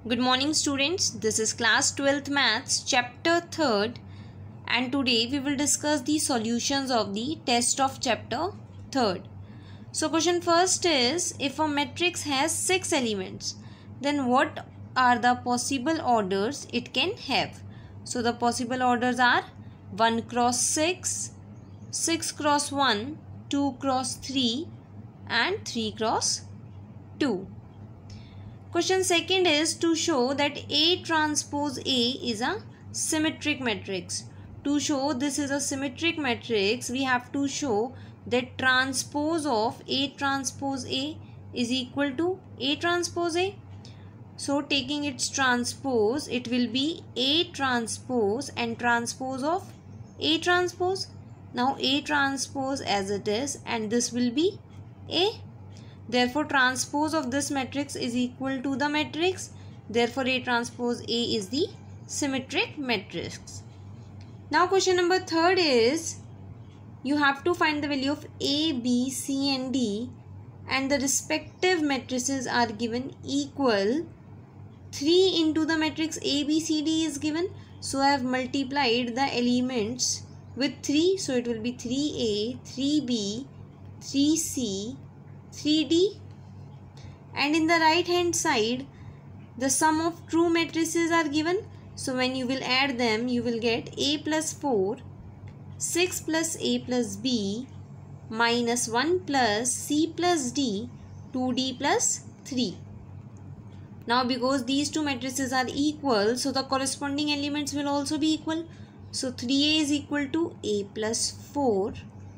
Good morning students, this is class 12th maths chapter 3rd and today we will discuss the solutions of the test of chapter 3rd. So question first is, if a matrix has 6 elements, then what are the possible orders it can have? So the possible orders are 1 cross 6, 6 cross 1, 2 cross 3 and 3 cross 2. Question second is to show that A transpose A is a symmetric matrix. To show this is a symmetric matrix, we have to show that transpose of A transpose A is equal to A transpose A. So taking its transpose, it will be A transpose and transpose of A transpose. Now A transpose as it is and this will be A. Therefore, transpose of this matrix is equal to the matrix. Therefore, A transpose A is the symmetric matrix. Now, question number 3rd is, you have to find the value of A, B, C and D and the respective matrices are given equal. 3 into the matrix A, B, C, D is given. So, I have multiplied the elements with 3. So, it will be 3A, 3B, 3C, 3D, and in the right hand side the sum of true matrices are given. So when you will add them, you will get A plus 4, 6 plus A plus B, minus 1 plus C plus D, 2D plus 3. Now because these two matrices are equal, so the corresponding elements will also be equal. So 3A is equal to A plus 4,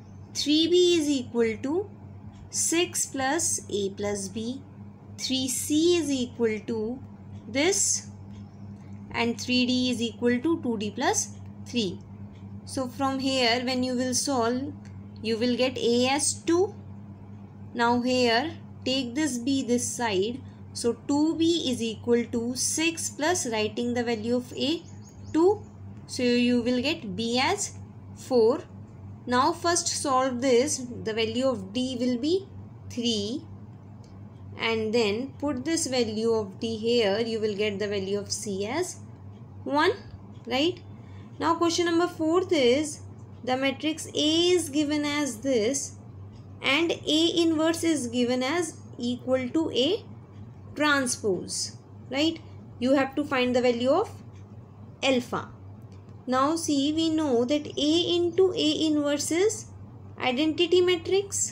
3B is equal to 6 plus A plus B, 3C is equal to this and 3D is equal to 2D plus 3. So from here when you will solve, you will get A as 2. Now here take this B this side. So 2B is equal to 6 plus writing the value of A 2. So you will get B as 4. Now first solve this, the value of D will be 3 and then put this value of D here, you will get the value of C as 1, right? Now question number 4th is, the matrix A is given as this and A inverse is given as equal to A transpose, right? You have to find the value of alpha. Now see, we know that A into A inverse is identity matrix.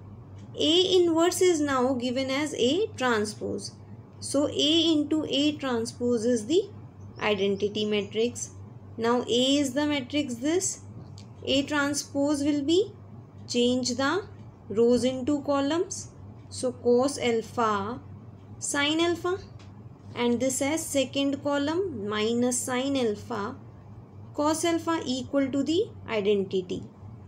A inverse is now given as A transpose. So A into A transpose is the identity matrix. Now A is the matrix this. A transpose will be, change the rows into columns. So cos alpha, sin alpha, and this as second column minus sin alpha, cos alpha equal to the identity.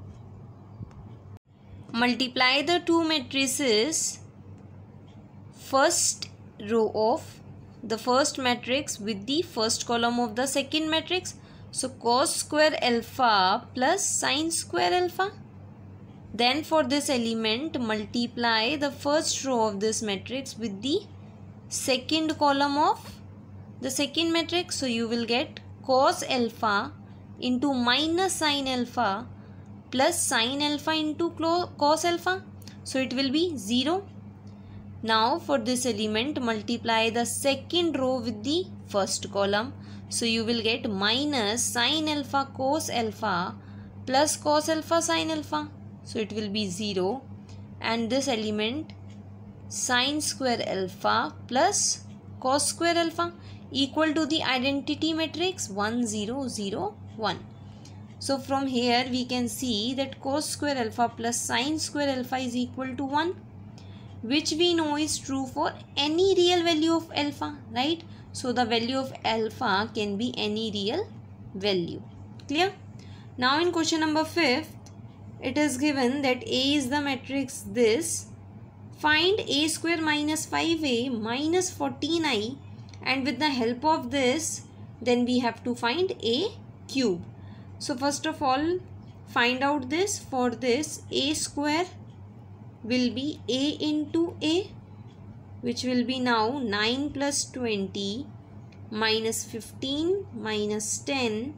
Multiply the two matrices, first row of the first matrix with the first column of the second matrix. So cos square alpha plus sin square alpha. Then for this element, multiply the first row of this matrix with the second column of the second matrix. So you will get cos alpha into minus sin alpha plus sin alpha into cos alpha. So it will be 0. Now for this element, multiply the second row with the first column. So you will get minus sin alpha cos alpha plus cos alpha sin alpha. So it will be 0. And this element, sin square alpha plus cos square alpha equal to the identity matrix 1 0 0 1. So from here we can see that cos square alpha plus sin square alpha is equal to 1, which we know is true for any real value of alpha, right? So the value of alpha can be any real value. Clear? Now in question number 5th, it is given that A is the matrix this. Find A square minus 5A minus 14I, and with the help of this, then we have to find A cube. So first of all, find out this. For this, A square will be A into A which will be now 9 plus 20 minus 15 minus 10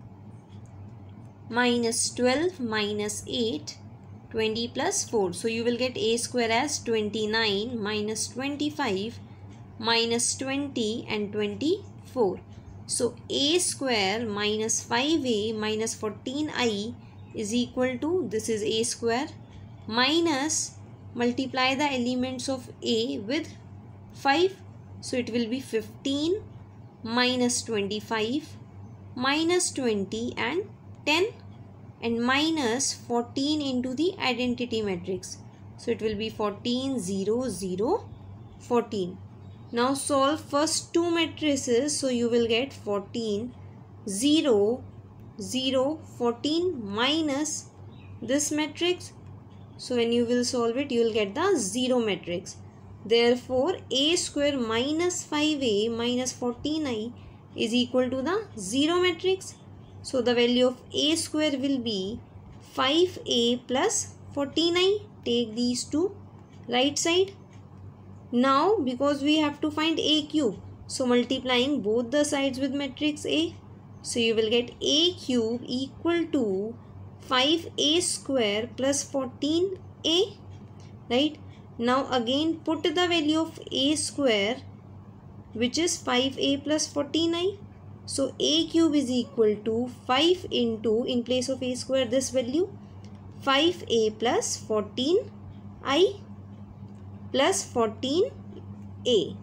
minus 12 minus 8, 20 plus 4. So you will get a square as 29 minus 25 minus 20 and 24. So a square minus 5a minus 14i is equal to, this is a square, minus multiply the elements of a with 5. So it will be 15 minus 25 minus 20 and 10 and minus 14 into the identity matrix. So it will be 14, 0, 0, 14. Now solve first two matrices. So you will get 14, 0, 0, 14 minus this matrix. So when you will solve it, you will get the 0 matrix. Therefore, a square minus 5a minus 14i is equal to the 0 matrix. So the value of a square will be 5a plus 14i. Take these two right side. Now because we have to find a cube, so multiplying both the sides with matrix A, so you will get a cube equal to 5a square plus 14a, right? Now again put the value of a square, which is 5a plus 14i. So a cube is equal to 5 into, in place of a square, this value 5a plus 14i plus 14a.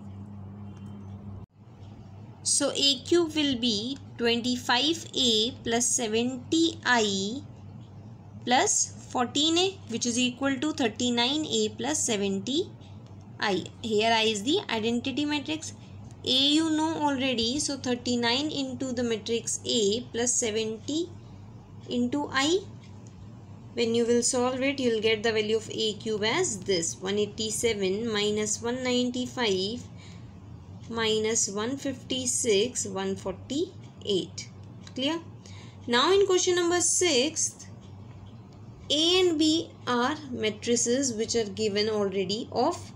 So a cube will be 25a plus 70i plus 14a, which is equal to 39a plus 70i. Here I is the identity matrix. A you know already, so 39 into the matrix A plus 70 into I. When you will solve it, you will get the value of a cube as this, 187 minus 195 minus 156, 148. Clear? Now in question number 6, A and B are matrices which are given already of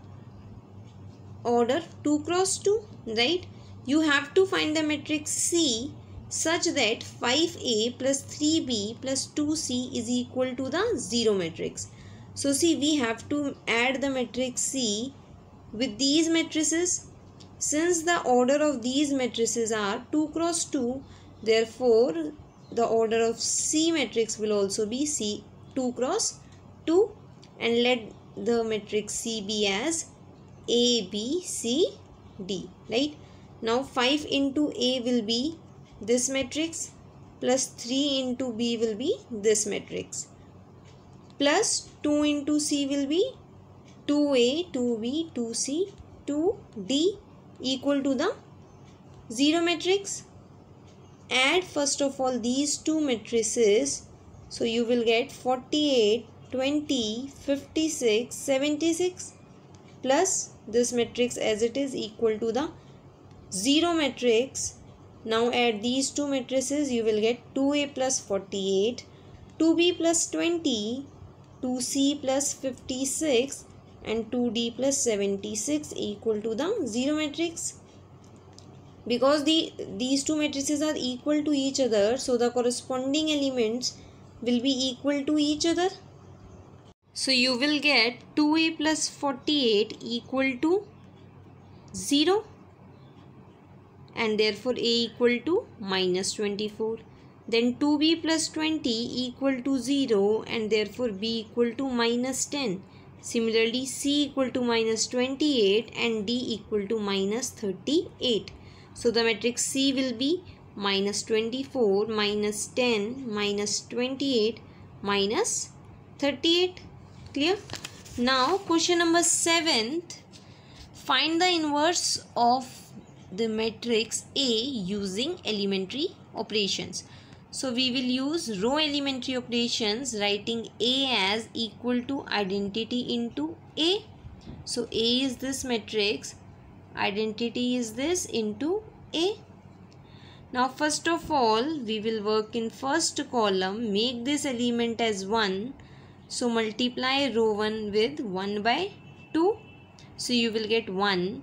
order 2 cross 2, right? You have to find the matrix C such that 5a plus 3b plus 2c is equal to the 0 matrix. So see, we have to add the matrix C with these matrices. Since the order of these matrices are 2 cross 2, therefore the order of C matrix will also be C 2 cross 2, and let the matrix C be as A, B, C, D, right? Now 5 into A will be this matrix plus 3 into B will be this matrix plus 2 into C will be 2A, 2B, 2C, 2D equal to the 0 matrix. Add first of all these two matrices. So you will get 48, 20, 56, 76 plus this matrix as it is equal to the 0 matrix. Now add these two matrices, you will get 2a plus 48, 2b plus 20, 2c plus 56 and 2d plus 76 equal to the 0 matrix. Because these two matrices are equal to each other, so the corresponding elements will be equal to each other. So you will get 2a plus 48 equal to 0. And therefore A equal to minus 24. Then 2b plus 20 equal to 0 and therefore B equal to minus 10. Similarly C equal to minus 28 and D equal to minus 38. So the matrix C will be minus 24, minus 10, minus 28, minus 38. Clear? Now question number 7. Find the inverse of the matrix A using elementary operations. So we will use row elementary operations, writing A as equal to identity into A. So A is this matrix, identity is this into A. Now first of all we will work in first column, make this element as 1. So multiply row 1 with 1 by 2. So you will get 1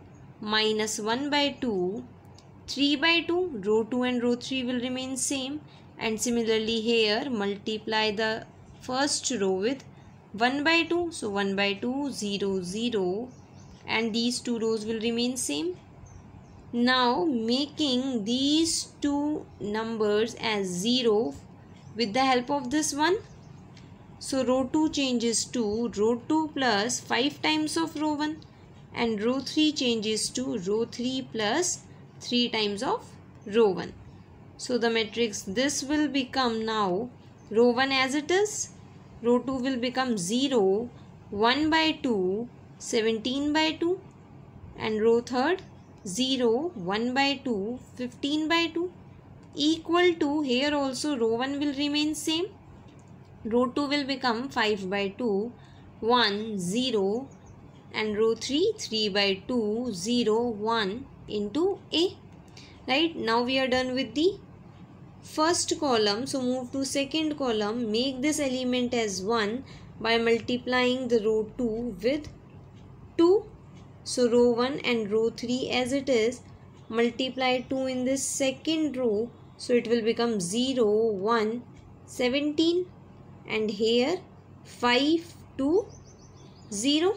minus 1 by 2, 3 by 2, row 2 and row 3 will remain same, and similarly here multiply the first row with 1 by 2, so 1 by 2, 0, 0, and these two rows will remain same. Now making these two numbers as 0 with the help of this one. So row 2 changes to row 2 plus 5 times of row 1, and row 3 changes to row 3 plus 3 times of row 1. So the matrix this will become now row 1 as it is, row 2 will become 0, 1 by 2, 17 by 2, and row 3 0, 1 by 2, 15 by 2, equal to, here also row 1 will remain same, row 2 will become 5 by 2, 1, 0, and row 3, 3 by 2, 0, 1 into A. Right, now we are done with the first column. So move to second column, make this element as 1 by multiplying the row 2 with 2. So row 1 and row 3 as it is, multiply 2 in this second row, so it will become 0, 1, 17, and here 5, 2, 0.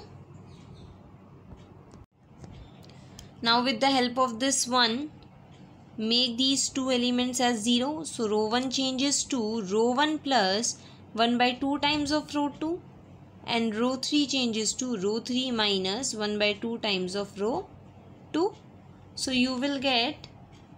Now with the help of this one, make these two elements as 0. So row 1 changes to row 1 plus 1 by 2 times of row 2, and row 3 changes to row 3 minus 1 by 2 times of row 2. So you will get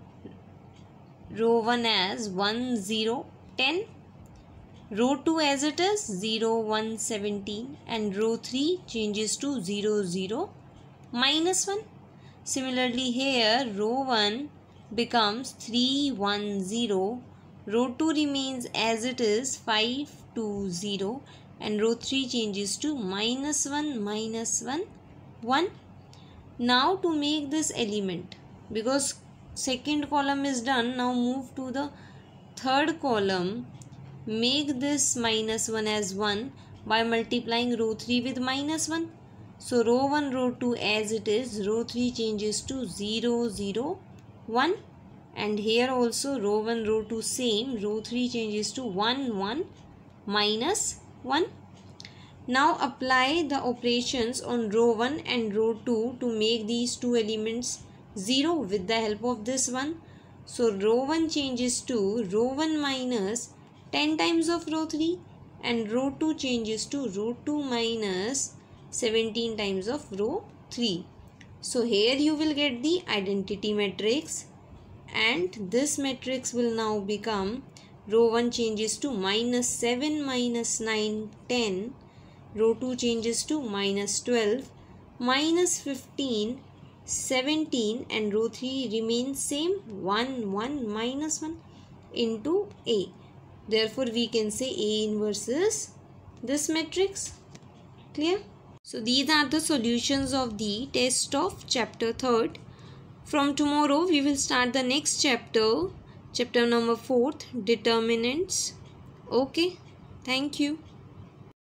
row 1 as 1, 0, 10, row 2 as it is 0, 1, 17, and row 3 changes to 0, 0, minus 1. Similarly here row 1 becomes 3, 1, 0, row 2 remains as it is 5, 2, 0, and row 3 changes to minus 1, minus 1, 1. Now to make this element, because second column is done, now move to the third column, make this minus 1 as 1 by multiplying row 3 with minus 1. So row 1, row 2 as it is, row 3 changes to 0, 0, 1, and here also row 1, row 2 same, row 3 changes to 1, 1, minus 1. Now apply the operations on row 1 and row 2 to make these two elements 0 with the help of this one. So row 1 changes to row 1 minus 10 times of row 3, and row 2 changes to row 2 minus 17 times of row 3. So here you will get the identity matrix, and this matrix will now become row 1 changes to minus 7, minus 9, 10, row 2 changes to minus 12, minus 15, 17, and row 3 remains same, 1, 1, minus 1 into A. Therefore we can say A inverse is this matrix. Clear? So these are the solutions of the test of chapter 3rd. From tomorrow we will start the next chapter, chapter number 4th, determinants. Okay, thank you.